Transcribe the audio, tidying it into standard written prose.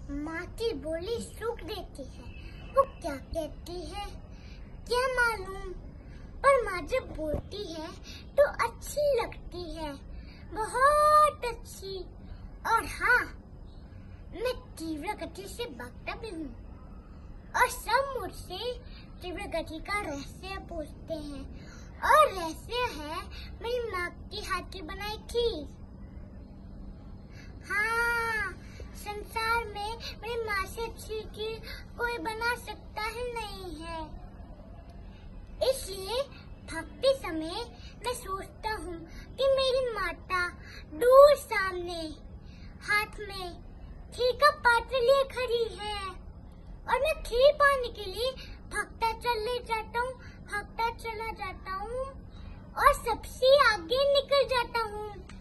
माँ की बोली सुख देती है। वो क्या कहती है क्या मालूम, पर माँ जब बोलती है तो अच्छी लगती है, बहुत अच्छी। और हाँ, मैं तीव्र गति से भागता भी हूँ और सब मुझसे तीव्र गति का रहस्य पूछते हैं। और रहस्य है मेरी माँ की हाथ की बनाई खीर। हाँ, संसार में मेरी माँ से अच्छी खीर कोई बना सकता ही नहीं है। इसलिए भागते समय मैं सोचता हूँ कि मेरी माता दूर सामने हाथ में खीर का पात्र लिए खड़ी है और मैं खीर पाने के लिए भागता चला जाता हूँ और सबसे आगे निकल जाता हूँ।